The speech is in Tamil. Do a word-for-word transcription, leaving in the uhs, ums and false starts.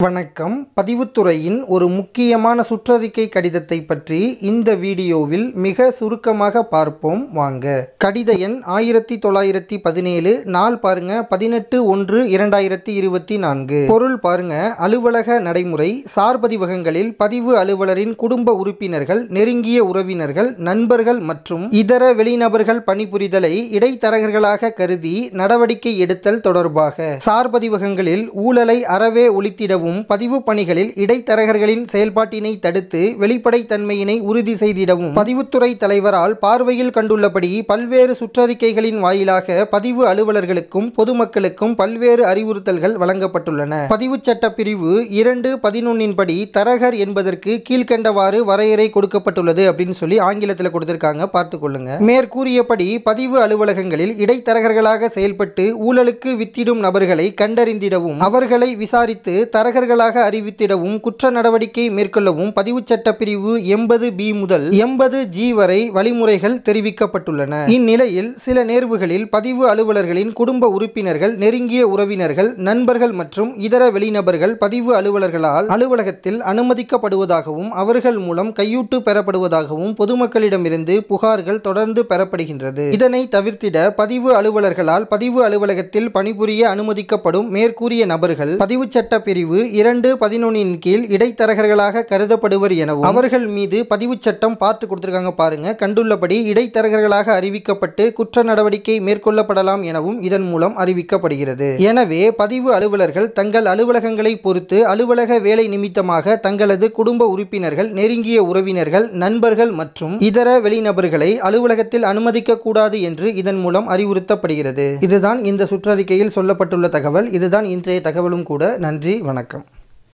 வணக்கம். பதிவுத்துறையின் ஒரு முக்கியமான சுற்றறிக்கை கடிதத்தை பற்றி இந்த வீடியோவில் மிக சுருக்கமாக பார்ப்போம் வாங்க. கடித எண் ஆயிரத்தி தொள்ளாயிரத்தி பதினேழு, நாள் பாருங்க பதினெட்டு ஒன்று இரண்டாயிரத்தி இருபத்தி நான்கு. பொருள் பாருங்க, அலுவலக நடைமுறை. சார்பதிவகங்களில் பதிவு அலுவலரின் குடும்ப உறுப்பினர்கள், நெருங்கிய உறவினர்கள், நண்பர்கள் மற்றும் இதர வெளிநபர்கள் பணிபுரிதலை இடைத்தரகர்களாக கருதி நடவடிக்கை எடுத்தல் தொடர்பாக சார்பதிவகங்களில் ஊழலை அறவே ஒழித்திடவும் பதிவு பணிகளில் இடைத்தரகர்களின் செயல்பாட்டினை தடுத்து வெளிப்படைத்தன்மையினை உறுதி செய்திடவும் பதிவுத்துறை தலைவரால் பார்வையில் கண்டுள்ளபடி பல்வேறு சுற்றறிக்கைகளின் வாயிலாக பதிவு அலுவலர்களுக்கும் பொதுமக்களுக்கும் பல்வேறு அறிவுறுத்தல்கள் வழங்கப்பட்டுள்ளன. பதிவு சட்ட பிரிவு இரண்டு பதினொன்னின் படி தரகர் என்பதற்கு கீழ்கண்டவாறு வரையறை கொடுக்கப்பட்டுள்ளது அப்படின்னு சொல்லி ஆங்கிலத்தில் கொடுத்திருக்காங்க, பார்த்துக் கொள்ளுங்க. மேற்கூறியபடி பதிவு அலுவலகங்களில் இடைத்தரகர்களாக செயல்பட்டு ஊழலுக்கு வித்திடும் நபர்களை கண்டறிந்திடவும் அவர்களை விசாரித்து தரகர்களாக அறிவித்திடவும் குற்ற நடவடிக்கை மேற்கொள்ளவும் பதிவு சட்ட பிரிவு எண்பது பி முதல் எண்பது ஜி வரை வழிமுறைகள் தெரிவிக்கப்பட்டுள்ளன. இந்நிலையில் சில நேர்வுகளில் பதிவு அலுவலர்களின் குடும்ப உறுப்பினர்கள், நெருங்கிய உறவினர்கள், நண்பர்கள் மற்றும் இதர வெளிநபர்கள் பதிவு அலுவலர்களால் அலுவலகத்தில் அனுமதிக்கப்படுவதாகவும் அவர்கள் மூலம் கையூட்டு பெறப்படுவதாகவும் பொதுமக்களிடமிருந்து புகார்கள் தொடர்ந்து பெறப்படுகின்றது. இதனை தவிர்த்திட பதிவு அலுவலர்களால் பதிவு அலுவலகத்தில் பணிபுரிய அனுமதிக்கப்படும் மேற்கூறிய நபர்கள் பதிவு சட்ட பிரிவு இரண்டு பதினொன்னின் கீழ் இடைத்தரகர்களாக கருதப்படுவர் எனவும் அவர்கள் மீது பதிவு சட்டம் பார்த்து கொடுத்திருக்காங்க பாருங்க, கண்டுள்ளபடி இடைத்தரகர்களாக அறிவிக்கப்பட்டு குற்ற நடவடிக்கை மேற்கொள்ளப்படலாம் எனவும் இதன் மூலம் அறிவிக்கப்படுகிறது. எனவே பதிவு அலுவலர்கள் தங்கள் அலுவலகங்களை பொறுத்து அலுவலக வேலை நிமித்தமாக தங்களது குடும்ப உறுப்பினர்கள், நெருங்கிய உறவினர்கள், நண்பர்கள் மற்றும் இதர வெளிநபர்களை அலுவலகத்தில் அனுமதிக்க கூடாது என்று இதன் மூலம் அறிவுறுத்தப்படுகிறது. இதுதான் இந்த சுற்றறிக்கையில் சொல்லப்பட்டுள்ள தகவல். இதுதான் இன்றைய தகவலும் கூட. நன்றி, வணக்கம்.